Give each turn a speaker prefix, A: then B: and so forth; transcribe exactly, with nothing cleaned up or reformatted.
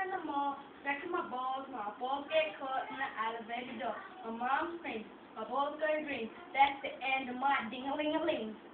A: in the mall, stretching my balls. My balls get caught in the elevator door. My mom screams. My balls go green. That's the end of my ding-a-ling-a-ling.